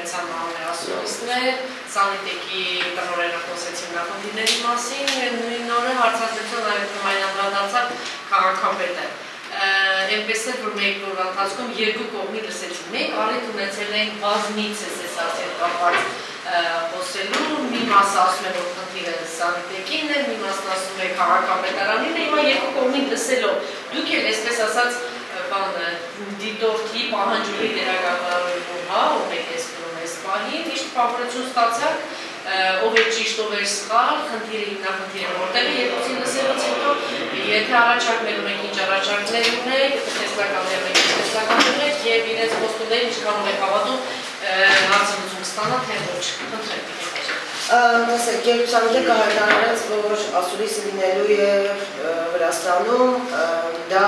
ունեցան ասուլիսներ, Սանիտեկի տնօրենը խոսեցին նախնդիրների մասին, նույն օրը հարցազրույցում այն անդրադարձավ քաղաքապետը։ Այնպես է, որ մեկ օրվա ընթացքում երկու կողմի լսեցին, մեկ առիթ ունեցել են բազմիցս այս արդեն կապված խոսելու, մի մասը ասում է, որ խնդիրը Սանիտեկին է, մի մասը ասում է քաղաքապետարանին է, հիմա երկու կողմին լսելով, դուք էլ այսպես ասած դիտորդի պահանջների դերակատարում, ով եք ես կրում այս պահին, միշտ պահպանություն ստացակ, ով է ճիշտ, ով է սխալ, խնդիրը հիմնախնդիրը որտեղ է երկուսին լսելուց հետո, եթե առաջարկներում եք ինչ առաջարկներ ունեք, տեսլականներ եք, տեսլականներ եք և իրենց խոստումներ ինչքանով եք հավատում հարցնություն կստանա, թե ոչ, խնդրեմ։ Տեսեք, երբ Սանիտեկը հայտարարեց, որ ասուլիսը լինելու է Վրաստանում, դա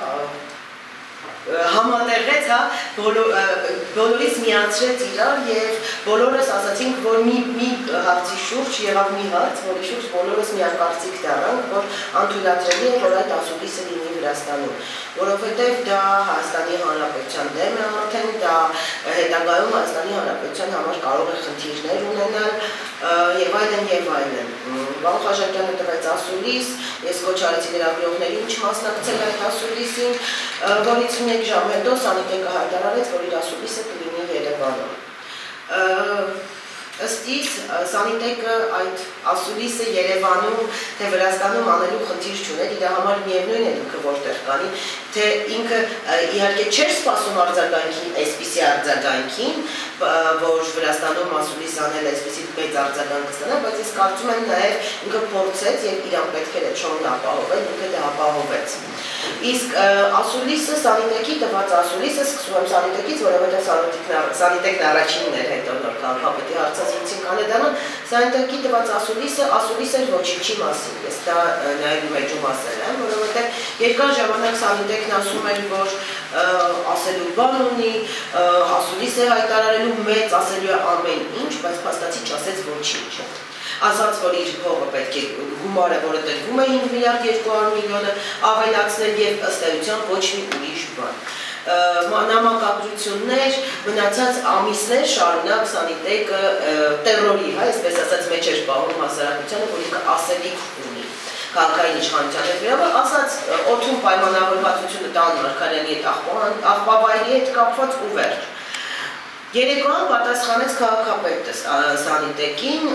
համատեղեց, բոլորից միացրեց իրար և բոլորս ասացինք, որ մի հարցի շուրջ եղավ մի հարց, որի շուրջ բոլորս միակարծիք դառանք, որ անթույլատրելի է, որ այդ ասուլիսը լինի Վրաստանում, որովհետև դա Հայաստանի Հանրապետության դեմ է արդեն, դա հետագայում Հայաստանի Հանրապետության համար կարող է խնդիրներ ունենալ և այլն և այլն։ Վաղ Խաչատրյանը տվեց ասուլիս, ես կոչ արեցի լրագրողներին չմասնակցել այդ ասուլիսին, որից մեկ ժամ հետո Սանիտեկը հայտարարեց, որ իր ասուլիսը կլինի Երևանում։ Ըստ իս Սանիտեկը այդ ասուլիսը Երևանում, թե Վրաստանում անելու խնդիր չուներ, իր համար միևնույն է ինքը որտեղ կանի, թե ինքը իհարկե չէր սպասում արձագանքին, այսպիսի արձագանքին, որ Վրաստանում ասուլիս անել այսպիսի մեծ արձագանք կստանա, բայց ես կարծում եմ նաև ինքը փորձեց և իրան պետք էր շոուն ապահովել, ինքը դա ապահովեց։ Իսկ ասուլիսը, Սանիտեկի տված ասուլիսը, սկսում եմ Սանիտեկից, որովհետև Սանիտեկն առաջինն էր հետո նոր քաղաքապետի հարցազրույցին կանեդանան, Սանիտեկի տված ասուլիսը էր ոչինչի մասին, ես դա նաև մեջում ասել եմ, որովհետև երկար ժամանակ Սանիտեկն ասում էր, որ ասելու բան ունի, ասուլիս է հայտարարելու մեծ, ասելու է ամեն ինչ, բայց փաստացի չասեց ոչինչ։ Ասաց, որ իր փողը պետք է գումարը, որը տրվում է 5 միլիարդ 200 միլիոնը ավելացնել և ըստ էության ոչ մի ուրիշ բան։ Նամակագրություններ, մնացած ամիսներ շարունակ Սանիտեկը տերորի, այսպես ասած մեջ էր պահում հասարակությանը, որ ինքը ասելիք ունի քաղաքային իշխանության հետ վերաբերյալ, ասաց օդում պայմանավորվածությունը տան Մարգարյանի հետ աղբավայրի հետ կապված ու վերջ։ Երեկոյան պատասխանեց քաղաքապետը Սանիտեկին,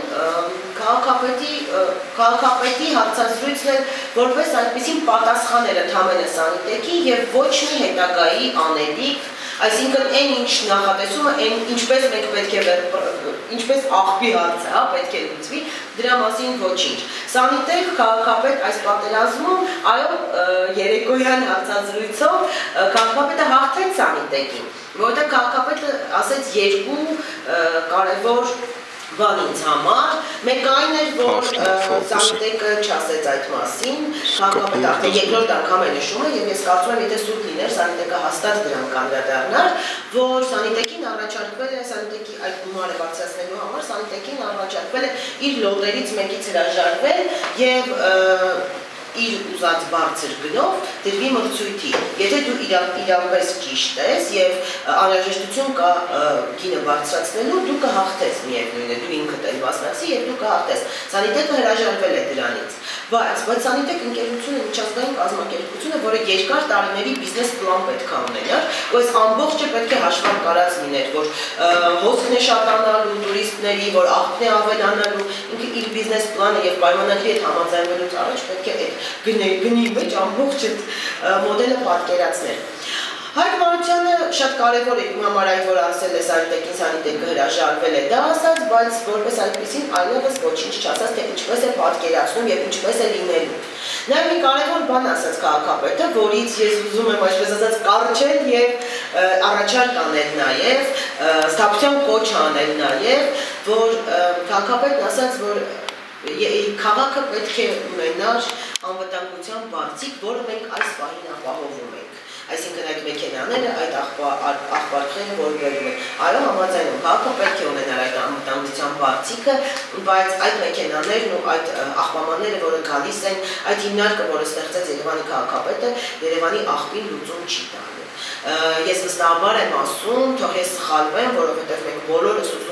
քաղաքապետի հարցազրույցն էր որպես այդպիսին պատասխան էր ընդամենը Սանիտեկին և ոչ մի հետագայի անելիք, այսինքն այն ինչ նախատեսումը, ինչպես մենք պետք է ինչպես աղբի հարցը պետք է լուծվի, դրա մասին ոչինչ։ Սանիտեկ քաղաքապետ այս պատերազմում, այո, երեկոյան հարցազրույցով քաղաքապետը հաղթեց Սանիտեկին, որովհետև քաղաքապետը ասեց երկու կարևոր բան ինձ համար, մեկ այն էր, որ Սանիտեկը չասեց այդ մասին, քաղաքապետը արդեն երկրորդ անգամ է նշում է և ես կարծում եմ, եթե սուրբ լիներ, Սանիտեկը հաստատ դրան կանդրադառնար, որ Սանիտեկին առաջարկվել է, Սանիտեկի այդ գումարը բարձրացնելու համար, Սանիտեկին առաջարկվել է իր լոտերից մեկից հրաժարվել և իր ուզած բարձր գնով դրվի մրցույթի։ Եթե դու իրապես ճիշտ ես և անհրաժեշտություն կա գինը բարձրացնելու, դու կհաղթես միևնույն է, դու ինքդ էլ մասնակցի և դու կհաղթես։ Սանիտեկը հրաժարվել է դրանից։ Բայց Սանիտեկ ընկերությունը միջազգային կազմակերպություն է, որը երկար տարիների բիզնես պլան պետք է ունենար, ու այս ամբողջը պետք է հաշվառ կարած լիներ, որ հոսքն է շատանալու տուրիստների, որ աղբն է ավելանալու, ինքը իր բիզնես պլանը և պայմանագրի հետ համաձայնվելուց առաջ պետք է այդ գնի մեջ ամբողջ այդ մոդելը պատկերացներ։ Հայկ Մանուկյանը շատ կարևոր է իմ համար այն, որ ասել է Սանիտեկին, Սանիտեկը հրաժարվել է դա ասած, բայց որպես այդպիսին այլևս ոչինչ չասած, թե ինչպես է պատկերացնում և ինչպես է լինելու։ Նաև մի կարևոր բան ասաց քաղաքապետը, որից ես ուզում եմ այսպես ասած կարճել և առաջարկ անել նաև, ստապության կոչ անել նաև, որ քաղաքապետն ասաց, որ քաղաքը պետք է ունենար անվտանգության բարձիկ, որը մենք այս պահին ապահովում ենք։ Այսինքն այդ մեքենաները, այդ աղբարկները, որ բերում են, այո, համաձայնում, քաղաքը պետք է ունենար այդ անվտանգության բարձիկը, բայց այդ մեքենաներն ու այդ աղբամանները, որը գալիս են, այդ հիմնարկը, որը ստեղծեց Երևանի քաղաքապետը, Երևանի աղբին լուծում չի տալու։ Ես վստահաբար եմ ասում, թող ես սխալվեմ, որովհետև մենք բոլորս ուզում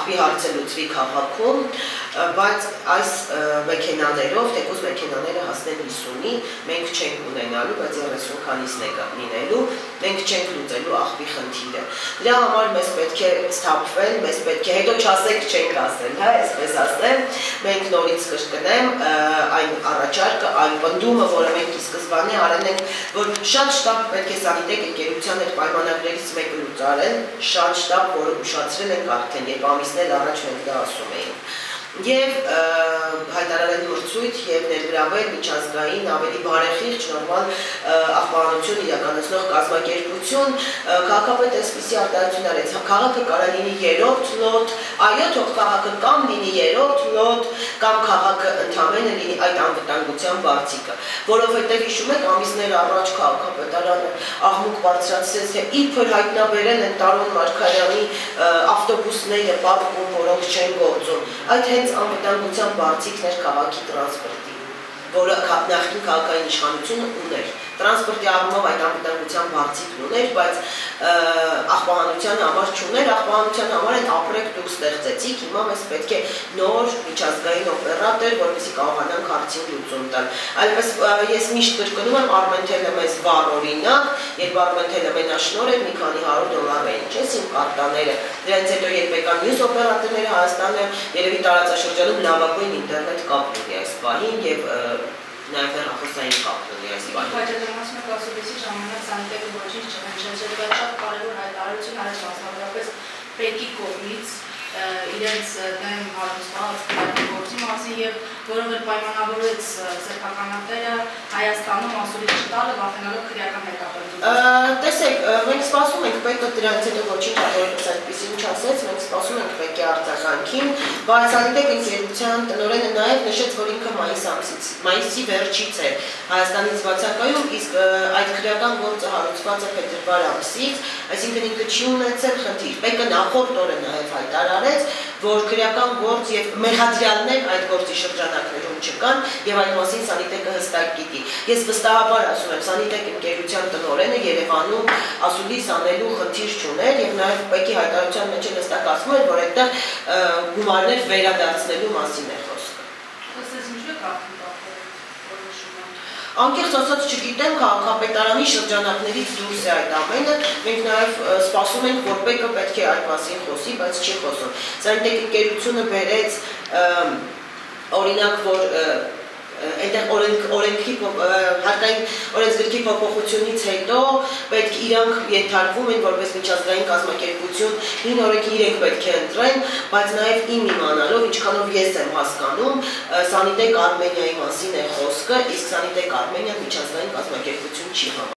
աղբի հարցը լուծվի քաղաքում, բայց այս մեքենաներով, թեկուզ մեքենաները հասնեն 50-ի, մենք չենք ունենալու, բայց 30 քանիսն է լինելու, մենք չենք լուծելու աղբի խնդիրը։ Դրա համար մեզ պետք է սթափվել, մեզ պետք է, հետո չասեք չենք ասել, հա, այսպես ասեմ, մենք նորից կրկնեմ այն առաջարկը, այն պնդումը, որը մենք ի սկզբանե արել ենք, որ շատ շտապ պետք է Սանիտեկ ընկերության հետ պայմանագրերից մեկը լուծարել, շատ շտապ, որը ուշացրել ենք արդեն, երբ ամիսներ առաջ մենք դա ասում էինք։ Եվ հայտարարել մրցույթ և ներգրավել միջազգային ավելի բարեխիղճ նորմալ աղբանություն իրականացնող կազմակերպություն, քաղաքապետը այսպիսի արտահայտություն արեց, քաղաքը կարող լինի 3-րդ լոտ, այո, թող քաղաքը կամ լինի 3-րդ լոտ, կամ քաղաքը ընդամենը լինի այդ անվտանգության բարձիկը, որովհետև հիշում եք ամիսներ առաջ քաղաքապետարանը աղմուկ բարձրացրեց, թե իբր հայտնաբերել են Տարոն Մարգարյանի ավտոբուսները պարկում, որոնք չեն գործում, այդ հենց անվտանգության բարձիկն էր քաղաքի տրանսպորտի, որը նախկին քաղաքային իշխանությունը ուներ։ Տրանսպորտի առումով այդ անվտանգության բարձիկն ուներ, բայց աղբահանության համար չուներ, աղբահանության համար այն ապրեք դուք ստեղծեցիք, հիմա մեզ պետք է նոր միջազգային օպերատոր, որպեսզի կարողանանք հարցին լուծում տալ։ Այլպես ես միշտ կրկնում եմ Արմեն Թելեմեզ վառ օրինակ, երբ Արմեն Թելեմենաշնոր էր մի քանի $100 էին, չէ՞, սիմ կարտաները։ Դրանից հետո երբ եկան մյուս օպերատորները Հայաստանը երևի տարածաշրջանում լավագույն ինտերնետ կապ ունի այս պահին եւ նաև հեռախոսային կապ ունի այս պահին։ Հայտարարությունը կասուբեսի ժամանակ Սանիտեկը ոչինչ չհնչեցրել, բայց շատ կարևոր հայտարարություն արեց մասնավորապես ՊԵԿ-ի կողմից իրենց դեմ հարուցված գործի մասին եւ որով էլ պայմանավորեց սեփականատերը Հայաստանում ասուլիս չտալը վախենալով քրեական հետապնդում։ Տեսեք, մենք սպասում ենք ՊԵԿ-ը դրանից հետո ոչինչ այդպես այդպեսին չասեց, մենք սպասում ենք ՊԵԿ-ի արձագանքին, բայց Սանիտեկ ընկերության տնօրենը նաև նշեց, որ ինքը մայիսի վերջից է Հայաստանից բացակայում, իսկ այդ քրեական գործը հարուցված է փետրվար ամսից, այսինքն ինքը չի ունեցել խնդիր։ ՊԵԿ-ը նախորդ օրը նաև հայտարարեց, որ քրեական գործ եւ մեղադրյալներ այդ գործի շրջանակներում չկան եւ այդ մասին Սանիտեկը հստակ գիտի։ Ես վստահաբար ասում եմ, Սանիտեկ ընկերության տնօրենը Երևանում ասուլիս անելու խնդիր չուներ եւ նաեւ ՊԵԿ-ի հայտարարության մեջ էլ հստակ ասում էր, որ այդտեղ գումարներ վերադարձնելու մասին է խոսքը։ Ըստ ինչու է կապվում Անկեղծ ասած չգիտեմ, քաղաքապետարանի շրջանակներից դուրս է այդ ամենը, մենք նաև սպասում ենք, որ ՊԵԿ-ը պետք է այդ մասին խոսի, բայց չի խոսում։ Սանիտեկ ընկերությունը բերեց օրինակ, որ այնտեղ հարկային օրենսգրքի փոփոխությունից հետո պետք իրանք ենթարկվում են որպես միջազգային կազմակերպություն, հին օրենքի իրենք պետք է ընտրեն, բայց նաև իմ իմանալով, ինչքանով ես եմ հասկանում, Սանիտեկ Արմենիայի մասին է խոսքը, իսկ Սանիտեկ Արմենիան միջազգային կազմակերպություն չի համարվում։